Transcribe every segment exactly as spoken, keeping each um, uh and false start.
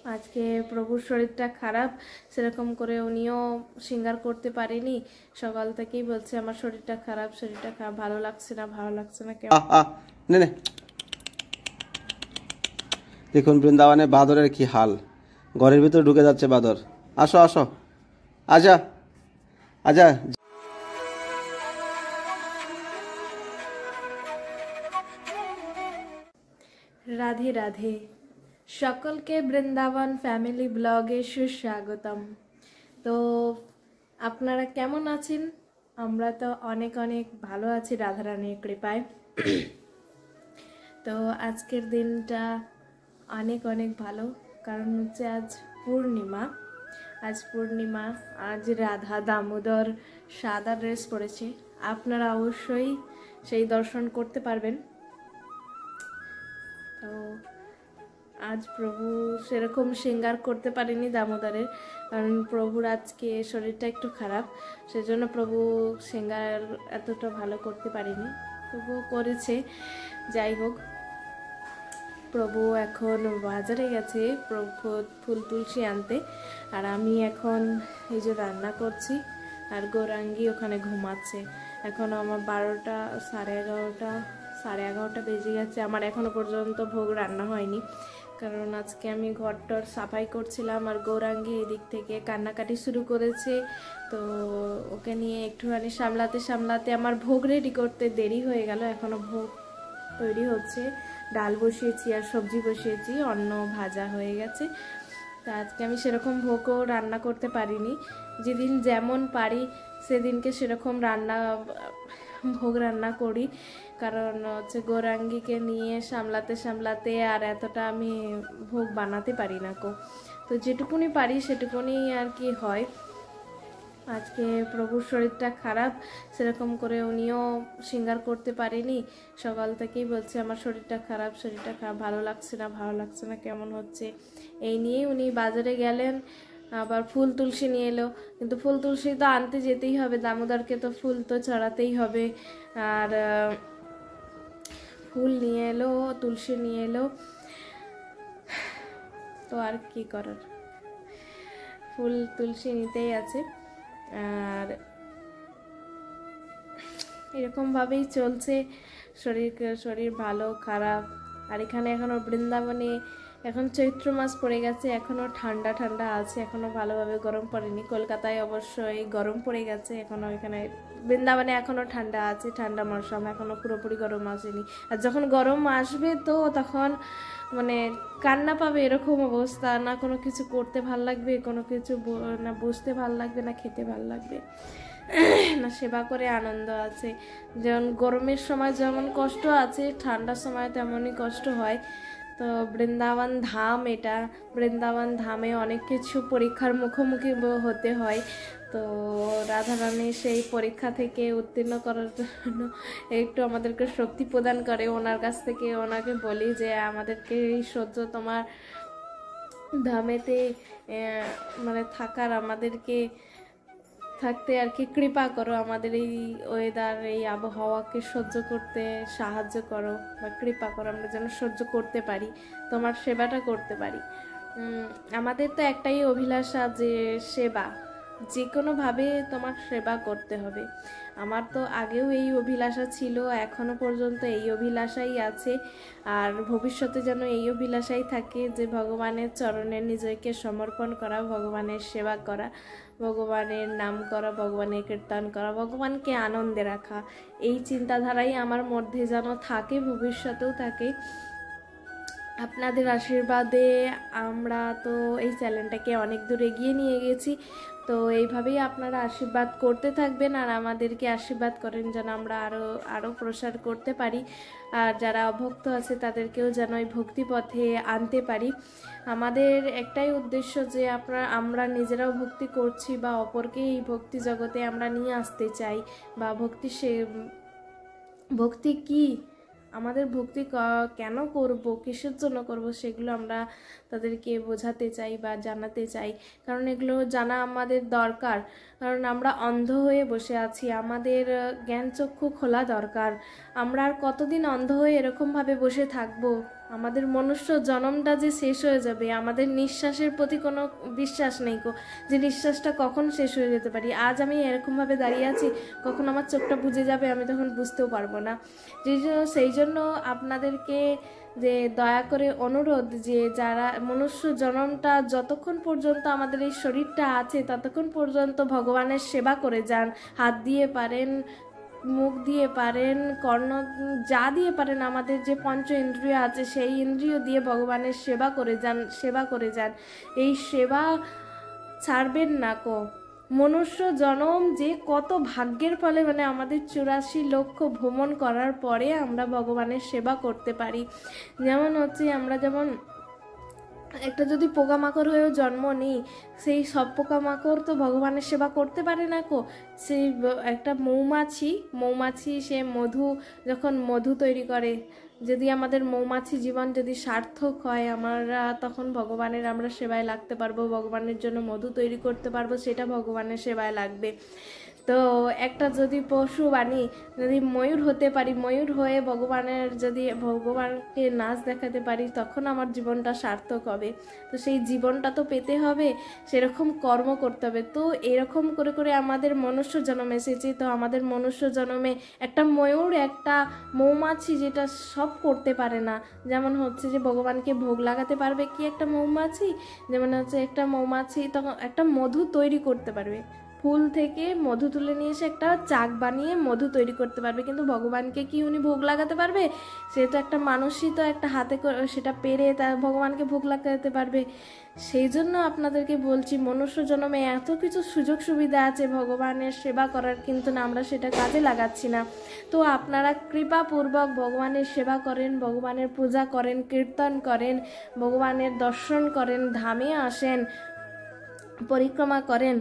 আজকে প্রভুর শরীরটা খারাপ, সেরকম করে উনিও সিঙ্গার করতে পারেনি। সকাল থেকেই বলছে আমার শরীরটা খারাপ, শরীরটা খারাপ, ভালো লাগছে না, ভালো লাগছে না কেমন। নে নে দেখুন বৃন্দাবনে বাদরের কি হাল, ঘরের ভিতরে ঢুকে যাচ্ছে বাদর। আসো আসো, আজা আজা। রাধে রাধে, সকলকে বৃন্দাবন ফ্যামিলি ব্লগে সুস্বাগতম। তো আপনারা কেমন আছেন? আমরা তো অনেক অনেক ভালো আছি রাধারানীর কৃপায়। তো আজকের দিনটা অনেক অনেক ভালো, কারণ হচ্ছে আজ পূর্ণিমা। আজ পূর্ণিমা, আজ রাধা দামোদর সাদা ড্রেস পরেছে। আপনারা অবশ্যই সেই দর্শন করতে পারবেন। তো আজ প্রভু সেরকম সিঙ্গার করতে পারেনি দামোদরের, কারণ প্রভুর আজকে শরীরটা একটু খারাপ, সেজন্য প্রভু সিঙ্গার এতটা ভালো করতে পারেনি, তবুও করেছে। যাই হোক, প্রভু এখন বাজারে গেছে প্রভু ফুল তুলসী আনতে, আর আমি এখন এই যে রান্না করছি, আর গৌরাঙ্গী ওখানে ঘুমাচ্ছে। এখন আমার বারোটা সাড়ে এগারোটা সাড়ে এগারোটা বেজে গেছে, আমার এখনো পর্যন্ত ভোগ রান্না হয়নি, কারণ আজকে আমি ঘরটর সাফাই করছিলাম। আর গৌরাঙ্গী এদিক থেকে কান্নাকাটি শুরু করেছে, তো ওকে নিয়ে একটুখানি সামলাতে সামলাতে আমার ভোগ রেডি করতে দেরি হয়ে গেল। এখনো ভোগ তৈরি হচ্ছে, ডাল বসিয়েছি আর সবজি বসিয়েছি, অন্ন ভাজা হয়ে গেছে। তা আজকে আমি সেরকম ভোগও রান্না করতে পারিনি, যেদিন যেমন পারি সেদিনকে সেরকম রান্না ভোগ রান্না করি, কারণ হচ্ছে গৌরাঙ্গীকে নিয়ে সামলাতে সামলাতে আর এতটা আমি ভোগ বানাতে পারি না কো। তো যেটুকুনি পারি সেটুকুনি আর কি হয়। আজকে প্রভুর শরীরটা খারাপ, সেরকম করে উনিও সিঙ্গার করতে পারেনি। সকাল থেকেই বলছে আমার শরীরটা খারাপ, শরীরটা খারাপ, ভালো লাগছে না, ভালো লাগছে না কেমন হচ্ছে। এই নিয়েই উনি বাজারে গেলেন, আবার ফুল তুলসী নিয়ে এলো। কিন্তু ফুল তুলসী তো আনতে যেতেই হবে, দামোদরকে তো ফুল তো চড়াতেই হবে। আর ফুল নিয়ে এলো, তুলসী নিয়ে এলো, তো আর কি করার, ফুল তুলসী নিতেই আছে। আর এরকমভাবেই চলছে, শরীর শরীর ভালো খারাপ। আর এখানে এখনও বৃন্দাবনে এখন চৈত্র মাস পড়ে গেছে, এখনও ঠান্ডা ঠান্ডা আছে, এখনও ভালোভাবে গরম পড়েনি। কলকাতায় অবশ্যই গরম পড়ে গেছে, এখনও এখানে বৃন্দাবনে এখনও ঠান্ডা আছে, ঠান্ডা মরশুম, এখনও পুরোপুরি গরম আসেনি। আর যখন গরম আসবে তো তখন মানে কান্না পাবে, এরকম অবস্থা, না কোনো কিছু করতে ভাল লাগবে, কোনো কিছু না বসতে ভাল লাগবে, না খেতে ভাল লাগবে, না সেবা করে আনন্দ আছে। যেমন গরমের সময় যেমন কষ্ট আছে, ঠান্ডার সময় তেমনই কষ্ট হয়। তো বৃন্দাবন ধাম, এটা বৃন্দাবন ধামে অনেক কিছু পরীক্ষার মুখোমুখি হতে হয়। তো রাধারানী সেই পরীক্ষা থেকে উত্তীর্ণ করার জন্য একটু আমাদেরকে শক্তি প্রদান করে। ওনার কাছ থেকে ওনাকে বলি যে আমাদেরকে এই সহ্য তোমার ধামেতে মানে থাকার, আমাদেরকে থাকতে আর কি কৃপা করো, আমাদের এই ওয়েদার, এই আবহাওয়াকে সহ্য করতে সাহায্য করো বা কৃপা করো, আমরা যেন সহ্য করতে পারি, তোমার সেবাটা করতে পারি। আমাদের তো একটাই অভিলাষা যে সেবা, যে কোনোভাবে তোমার সেবা করতে হবে। আমার তো আগেও এই অভিলাষা ছিল, এখনও পর্যন্ত এই অভিলাষাই আছে, আর ভবিষ্যতে যেন এই অভিলাষাই থাকে যে ভগবানের চরণে নিজেকে সমর্পণ করা, ভগবানের সেবা করা, ভগবানের নাম করা, ভগবানের কীর্তন করা, ভগবানকে আনন্দে রাখা, এই চিন্তাধারাই আমার মধ্যে যেন থাকে, ভবিষ্যতেও থাকে। আপনাদের আশীর্বাদে আমরা তো এই চ্যানেলটাকে অনেক দূর এগিয়ে নিয়ে গেছি। তো এইভাবেই আপনারা আশীর্বাদ করতে থাকবেন, আর আমাদেরকে আশীর্বাদ করেন যেন আমরা আরও আরও প্রসার করতে পারি, আর যারা অভক্ত আছে তাদেরকেও যেন এই ভক্তিপথে আনতে পারি। আমাদের একটাই উদ্দেশ্য যে আপনারা আমরা নিজেরাও ভক্তি করছি বা অপরকে এই ভক্তি জগতে আমরা নিয়ে আসতে চাই, বা ভক্তি সে ভক্তি কি, আমাদের ভক্তি কেন করব, কিসের জন্য করব, সেগুলো আমরা তাদেরকে বোঝাতে চাই বা জানাতে চাই, কারণ এগুলো জানা আমাদের দরকার। কারণ আমরা অন্ধ হয়ে বসে আছি, আমাদের জ্ঞান চক্ষু খোলা দরকার। আমরা আর কতদিন অন্ধ হয়ে এরকমভাবে বসে থাকবো? আমাদের মনুষ্য জন্মটা যে শেষ হয়ে যাবে, আমাদের নিঃশ্বাসের প্রতি কোনো বিশ্বাস নেই কো, যে নিঃশ্বাসটা কখন শেষ হয়ে যেতে পারি। আজ আমি এরকমভাবে দাঁড়িয়ে আছি, কখন আমার চোখটা বুজে যাবে আমি তখন বুঝতেও পারবো না। যেই জন্য সেই জন্য আপনাদেরকে যে দয়া করে অনুরোধ, যে যারা মনুষ্য জন্মটা যতক্ষণ পর্যন্ত আমাদের এই শরীরটা আছে ততক্ষণ পর্যন্ত ভগবানের সেবা করে যান। হাত দিয়ে পারেন, মুখ দিয়ে পারেন, কর্ণ যা দিয়ে পারেন, আমাদের যে পঞ্চ ইন্দ্রিয় আছে সেই ইন্দ্রিয় দিয়ে ভগবানের সেবা করে যান, সেবা করে যান। এই সেবা ছাড়বেন না কো। মনুষ্য জনম যে কত ভাগ্যের ফলে, মানে আমাদের চুরাশি লক্ষ ভ্রমণ করার পরে আমরা ভগবানের সেবা করতে পারি। যেমন হচ্ছে আমরা যেমন একটা যদি পোকামাকড় হয়েও জন্ম নিই, সেই সব পোকামাকড় তো ভগবানের সেবা করতে পারে না কো। সেই একটা মৌমাছি মৌমাছি সে মধু যখন মধু তৈরি করে, যদি আমাদের মৌমাছি জীবন যদি সার্থক হয়, আমরা তখন ভগবানের আমরা সেবায় লাগতে পারবো, ভগবানের জন্য মধু তৈরি করতে পারবো, সেটা ভগবানের সেবায় লাগবে। তো একটা যদি পশু বানি, যদি ময়ূর হতে পারি, ময়ূর হয়ে ভগবানের যদি ভগবানকে নাচ দেখাতে পারি, তখন আমার জীবনটা সার্থক হবে। তো সেই জীবনটা তো পেতে হবে, সেরকম কর্ম করতে হবে। তো এরকম করে করে আমাদের মনুষ্য জন্ম এসেছে। তো আমাদের মনুষ্য জন্মে একটা ময়ূর, একটা মৌমাছি যেটা সব করতে পারে না, যেমন হচ্ছে যে ভগবানকে ভোগ লাগাতে পারবে কি একটা মৌমাছি, যেমন হচ্ছে একটা মৌমাছি তখন একটা মধু তৈরি করতে পারবে, ফুল থেকে মধু তুলে নিয়ে এসে একটা চাক বানিয়ে মধু তৈরি করতে পারবে, কিন্তু ভগবানকে কি উনি ভোগ লাগাতে পারবে? সে তো একটা মানুষই, তো একটা হাতে সেটা পেরে তার ভগবানকে ভোগ লাগাতে পারবে। সেই জন্য আপনাদেরকে বলছি, মনুষ্য জন্মে এত কিছু সুযোগ সুবিধা আছে ভগবানের সেবা করার, কিন্তু না আমরা সেটা কাজে লাগাচ্ছি না। তো আপনারা কৃপাপূর্বক ভগবানের সেবা করেন, ভগবানের পূজা করেন, কীর্তন করেন, ভগবানের দর্শন করেন, ধামে আসেন, পরিক্রমা করেন।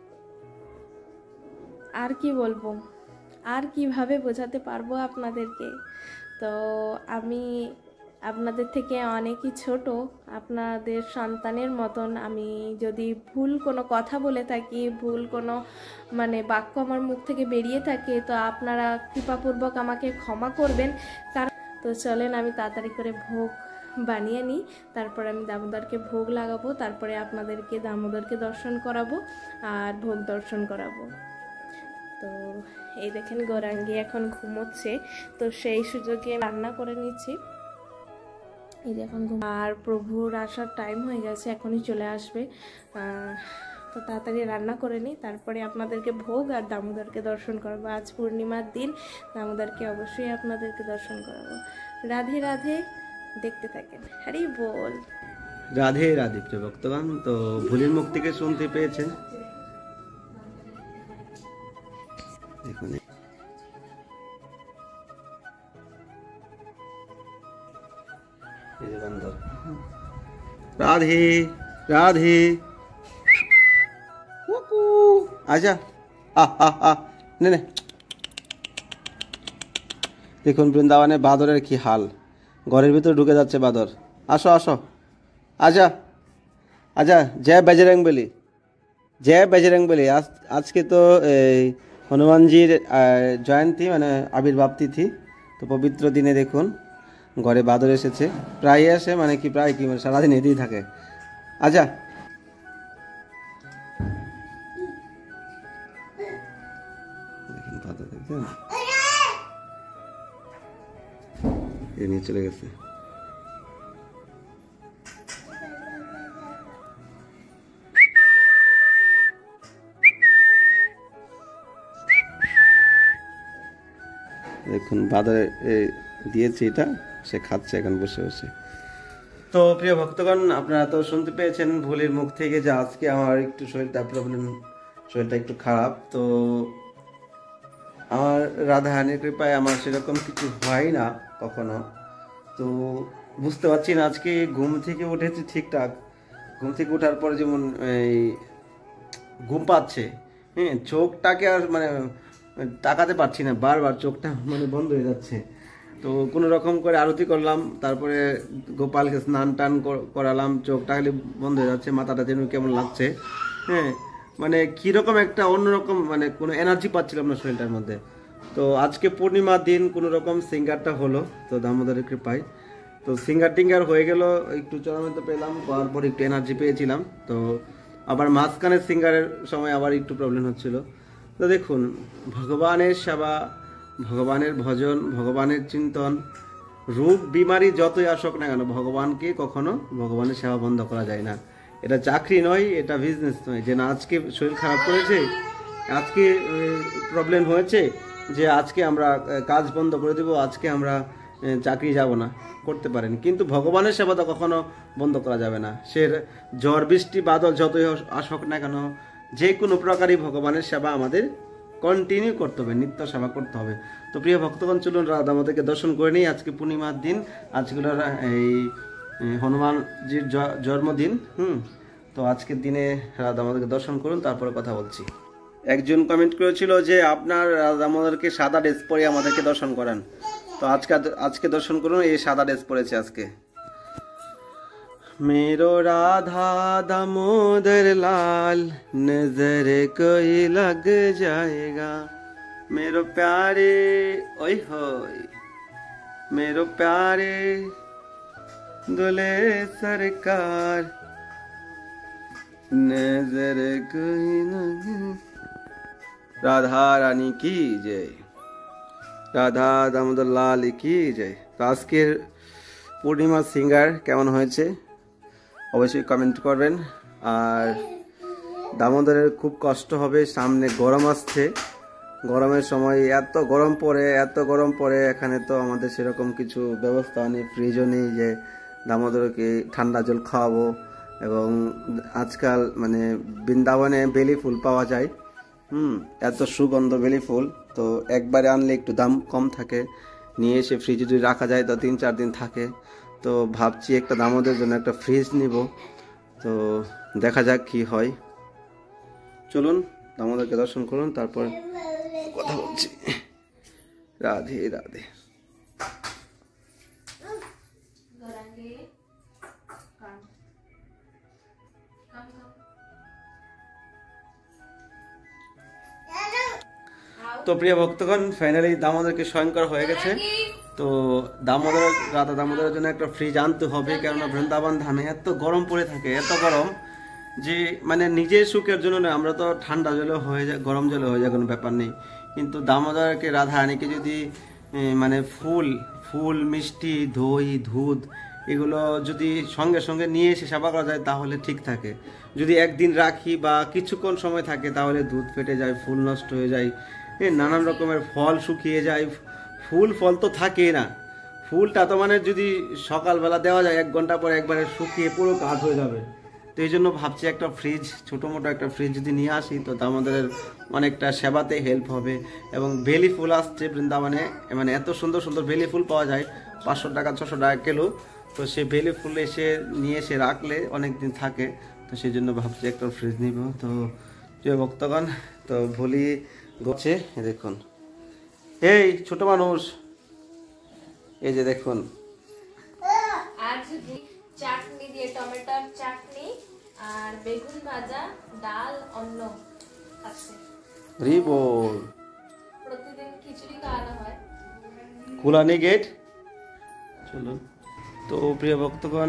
আর কি বলবো, আর কিভাবে বোঝাতে পারবো আপনাদেরকে। তো আমি আপনাদের থেকে অনেকই ছোট, আপনাদের সন্তানের মতন। আমি যদি ভুল কোনো কথা বলে থাকি, ভুল কোনো মানে বাক্য আমার মুখ থেকে বেরিয়ে থাকে, তো আপনারা কৃপাপূর্বক আমাকে ক্ষমা করবেন। কারণ তো চলেন আমি তাড়াতাড়ি করে ভোগ বানিয়ে নিই, তারপরে আমি দামোদরকে ভোগ লাগাবো, তারপরে আপনাদেরকে দামোদরকে দর্শন করাবো আর ভোগ দর্শন করাবো। তো এই দেখেন গৌরাঙ্গী এখন ঘুমোচ্ছে, তো সেই সুযোগে রান্না করে নিচ্ছি। এই দেখুন, আর প্রভুর আসার টাইম হয়ে গেছে, এখনই চলে আসবে। তো তাড়াতাড়ি রান্না করে নিই, তারপরে আপনাদেরকে ভোগ আর দামোদরকে দর্শন করাবো। আজ পূর্ণিমার দিন, দামোদরকে অবশ্যই আপনাদেরকে দর্শন করাবো। রাধে রাধে, দেখতে থাকেন। হরি বল। রাধে রাধে প্রিয় ভক্তগণ। তো ভুলির মুখ থেকে শুনতে পেয়েছেন, দেখুন রাধে রাধে, আচ্ছা নে নে। দেখুন বৃন্দাবনে বাদরের কি হাল, ঘরের ভিতরে ঢুকে যাচ্ছে বাদর। আসো আসো, আচ্ছা আচ্ছা। জয় বজরং বলি, জয় বজরং বলি। আজ আজকে তো এই হনুমানজির জয়ন্তী, মানে আবির্ভাব তিথি। তো পবিত্র দিনে দেখুন ঘরে বাদর এসেছে, প্রায় আসে, মানে কি প্রায় কি মানে সারাদিন এতেই থাকে। আচ্ছা দেখুন বাদর, দেখছেন এ নিয়ে চলে গেছে। দেখুন বাদরে দিয়েছে এটা, সে খাচ্ছে এখন বসে বসে। তো প্রিয় ভক্তগণ, আপনারা তো শুনতে পেয়েছেন ভুলির মুখ থেকে যে আজকে আমার একটু শরীরটা প্রবলেম, শরীরটা একটু খারাপ। তো আমার রাধারানীর কৃপায় আমার সেরকম কিছু হয় না কখনো। তো বুঝতে পারছি না, আজকে ঘুম থেকে উঠেছি ঠিকঠাক, ঘুম থেকে ওঠার পরে যেমন এই ঘুম পাচ্ছে, হ্যাঁ, চোখটাকে আর মানে তাকাতে পারছি না, বারবার চোখটা মানে বন্ধ হয়ে যাচ্ছে। তো কোনো রকম করে আরতি করলাম, তারপরে গোপালকে স্নান টান করালাম, চোখটা খালি বন্ধ হয়ে যাচ্ছে, মাথাটা যেন কেমন লাগছে, হ্যাঁ, মানে কীরকম একটা অন্যরকম, মানে কোনো এনার্জি পাচ্ছিলাম না শরীরটার মধ্যে। তো আজকে পূর্ণিমার দিন কোনো রকম সিঙ্গারটা হলো, তো দামোদরের কৃপায়। তো সিঙ্গার টিঙ্গার হয়ে গেল, একটু চরমে পেলাম, পাওয়ার পর একটু এনার্জি পেয়েছিলাম। তো আবার মাঝখানে সিঙ্গারের সময় আবার একটু প্রবলেম হচ্ছিল। তো দেখুন, ভগবানের সেবা, ভগবানের ভজন, ভগবানের চিন্তন, রোগ বিমারি যতই আসুক না কেন, ভগবানকে কখনো ভগবানের সেবা বন্ধ করা যায় না। এটা চাকরি নয়, এটা বিজনেস নয় যে না আজকে শরীর খারাপ করেছে, আজকে প্রবলেম হয়েছে যে আজকে আমরা কাজ বন্ধ করে দেবো, আজকে আমরা চাকরি যাব না, করতে পারেন। কিন্তু ভগবানের সেবা তো কখনো বন্ধ করা যাবে না। সে ঝড় বৃষ্টি বাদল যতই আসুক না কেন, যে কোনো প্রকারই ভগবানের সেবা আমাদের কন্টিনিউ করতে হবে, নিত্য সেবা করতে হবে। তো প্রিয় ভক্তগণ, চলুন রাধা আমাদেরকে দর্শন করে নিই। আজকে পূর্ণিমার দিন, আজকের এই হনুমানজির জন্মদিন। হুম তো আজকের দিনে রাধা আমাদেরকে দর্শন করুন, তারপরে কথা বলছি। একজন কমেন্ট করেছিল যে আপনার রাধা আমাদেরকে সাদা ড্রেস পরে আমাদেরকে দর্শন করান। তো আজকে আজকে দর্শন করুন, এই সাদা ড্রেস পরেছে আজকে। मेरो राधा दामोदर लाल नजर कोई लग जाएगा, मेरो प्यारे ओए होए, मेरो प्यारे दुल्हे सरकार नजर कोई लग। राधा रानी की जय, রাধা দামোদর লাল কি জয়। তো আজকের পূর্ণিমা সিঙ্গার কেমন হয়েছে অবশ্যই কমেন্ট করবেন। আর দামোদরের খুব কষ্ট হবে, সামনে গরম আসছে, গরমের সময় এত গরম পড়ে, এত গরম পড়ে, এখানে তো আমাদের সেরকম কিছু ব্যবস্থা নেই, ফ্রিজও নেই যে দামোদরকে ঠান্ডা জল খাওয়াবো। এবং আজকাল মানে বৃন্দাবনে বেলি ফুল পাওয়া যায়, হুম এত সুগন্ধ বেলি ফুল, তো একবারে আনলে একটু দাম কম থাকে, নিয়ে এসে ফ্রিজে যদি রাখা যায় তো তিন চার দিন থাকে। তো ভাবছি একটা দামোদরের জন্য একটা ফ্রিজ নিব, তো দেখা যাক কি হয়। চলুন দামোদরকে দর্শন করুন, তারপর কথা বলছি। রাধে রাধে। তো প্রিয় ভক্তগণ, ফাইনালি দামোদরকে স্বয়ংকর হয়ে গেছে। তো দামোদর রাধা দামোদরের জন্য একটা ফ্রিজ আনতে হবে, কেননা বৃন্দাবন ধামে এত গরম পড়ে থাকে, এত গরম যে মানে নিজের সুখের জন্য না, আমরা তো ঠান্ডা জলে হয়ে যায়, গরম জলে হয়ে যায়, কোনো ব্যাপার নেই। কিন্তু দামোদরকে রাধা রানীকে যদি মানে ফুল ফুল মিষ্টি দই দুধ এগুলো যদি সঙ্গে সঙ্গে নিয়ে এসে সেবা করা যায় তাহলে ঠিক থাকে। যদি একদিন রাখি বা কিছুক্ষণ সময় থাকে তাহলে দুধ ফেটে যায়, ফুল নষ্ট হয়ে যায়, নানান রকমের ফল শুকিয়ে যায়, ফুল ফল তো থাকেই না। ফুলটা তো মানে যদি সকালবেলা দেওয়া যায় এক ঘন্টা পরে একবারে শুকিয়ে পুরো কাজ হয়ে যাবে। তো এই জন্য ভাবছি একটা ফ্রিজ, ছোটো মোটো একটা ফ্রিজ যদি নিয়ে আসি তো আমাদের অনেকটা সেবাতে হেল্প হবে। এবং বেলি ফুল আসছে বৃন্দাবনে, মানে এত সুন্দর সুন্দর বেলি ফুল পাওয়া যায়, পাঁচশো টাকা ছশো টাকা কিলো। তো সে বেলি ফুল এসে নিয়ে এসে রাখলে অনেক দিন থাকে, তো সেই জন্য ভাবছি একটা ফ্রিজ নিব। তো প্রিয় ভক্তগণ, তো ভুলি গছে দেখুন, এই ছোট মানুষ, এই যে দেখুন আজ চাটনি দিয়ে, টমেটোর চাটনি আর বেগুন ভাজা, ডাল, অন্ন আছে। রিবল প্রতিদিন খিচুড়ি খাওয়ানো হয়। কুলানি গেট। চলো, তো প্রিয় ভক্তগণ,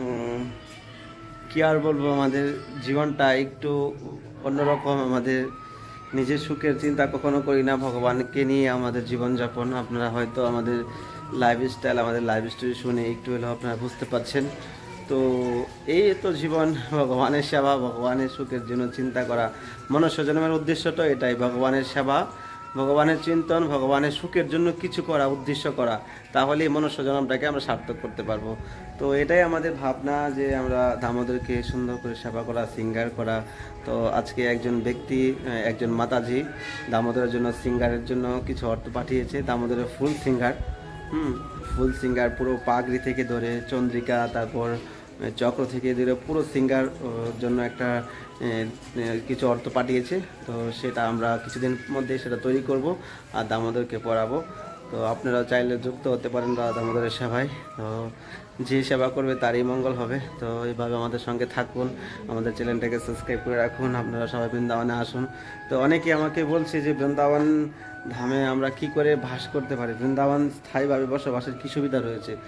কি আর বলবো, আমাদের জীবনটা একটু অন্যরকম। আমাদের নিজের সুখের চিন্তা কখনো করি না, ভগবানকে নিয়ে আমাদের জীবনযাপন। আপনারা হয়তো আমাদের লাইফস্টাইল, আমাদের লাইফ স্টোরি শুনে একটু হলেও আপনারা বুঝতে পারছেন। তো এই তো জীবন, ভগবানের সেবা, ভগবানের সুখের জন্য চিন্তা করা। মনুষ্য জন্মের উদ্দেশ্যটা এটাই, ভগবানের সেবা, ভগবানের চিন্তন, ভগবানের সুখের জন্য কিছু করা, উদ্দেশ্য করা, তাহলেই মনুষ্য জন্মটাকে আমরা সার্থক করতে পারবো। তো এটাই আমাদের ভাবনা যে আমরা দামোদরকে সুন্দর করে সেবা করা, সিঙ্গার করা। তো আজকে একজন ব্যক্তি, একজন মাতাজি দামোদরের জন্য সিঙ্গারের জন্য কিছু অর্থ পাঠিয়েছে। দামোদরের ফুল সিঙ্গার, হুম ফুল সিঙ্গার পুরো পাগড়ি থেকে ধরে চন্দ্রিকা, তারপর চক্র থেকে ধরে পুরো সিঙ্গার জন্য একটা কিছু অর্থ পাঠিয়েছে। তো সেটা আমরা কিছুদিন মধ্যে সেটা তৈরি করব আর দামোদরকে পড়াবো। তো আপনারা চাইলে যুক্ত হতে পারেন দামোদরের সেবায়। তো যে সেবা করবে তারই মঙ্গল হবে। তো এইভাবে আমাদের সঙ্গে থাকুন, আমাদের চ্যানেলটাকে সাবস্ক্রাইব করে রাখুন। আপনারা সবাই বৃন্দাবনে আসুন। তো অনেকেই আমাকে বলছে যে বৃন্দাবন ধামে আমরা কি করে বাস করতে পারি, বৃন্দাবন স্থায়ীভাবে বসবাসের কী সুবিধা রয়েছে। তো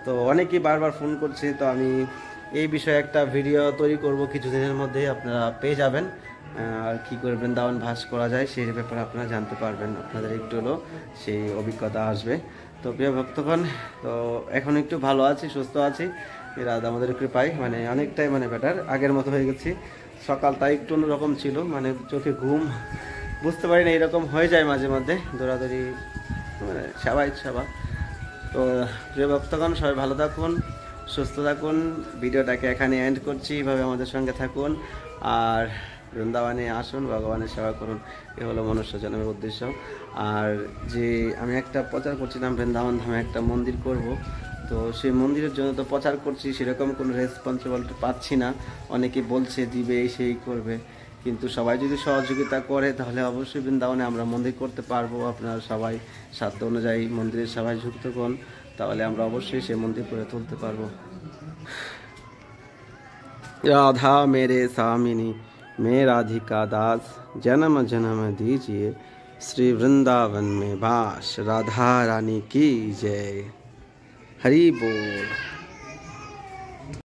তো অনেকেই বারবার ফোন করছে, তো আমি এই বিষয়ে একটা ভিডিও তৈরি করব কিছুদিনের মধ্যেই, আপনারা পেয়ে যাবেন। আর কী করে বৃন্দাবন ভাস করা যায় সেই ব্যাপারে আপনারা জানতে পারবেন, আপনাদের একটু হলো সেই অভিজ্ঞতা আসবে। তো প্রিয় ভক্তগণ, তো এখন একটু ভালো আছি, সুস্থ আছি রাধা আমাদের কৃপায়, মানে অনেকটাই মানে বেটার, আগের মতো হয়ে গেছি। সকালটা একটু অন্যরকম ছিল, মানে চোখে ঘুম বুঝতে পারি না, এরকম হয়ে যায় মাঝে মধ্যে, দৌড়াদৌড়ি মানে সবাই সবা। তো প্রিয় ভক্তগণ, সবাই ভালো থাকুন, সুস্থ থাকুন। ভিডিওটাকে এখানে এন্ড করছি, এইভাবে আমাদের সঙ্গে থাকুন আর বৃন্দাবনে আসুন, ভগবানের সেবা করুন, এ হলো মনুষ্য জন্মের উদ্দেশ্য। আর যে আমি একটা প্রচার করছিলাম বৃন্দাবন ধামে একটা মন্দির করব, তো সেই মন্দিরের জন্য তো প্রচার করছি, সেরকম কোনো রেসপন্সিবল পাচ্ছি না। অনেকে বলছে দিবে, সেই করবে, কিন্তু সবাই যদি সহযোগিতা করে তাহলে অবশ্যই বৃন্দাবনে আমরা মন্দির করতে পারবো। আপনারা সবাই সাধ্য অনুযায়ী মন্দিরের সবাই যুক্ত করুন, তাহলে আমরা অবশ্যই সেই মন্দির করে তুলতে পারবো। राधा मेरे स्वामिनी मैं राधिका दास, जन्म जन्म दीजिए श्री वृंदावन में वास। राधा रानी की जय। हरि बोल।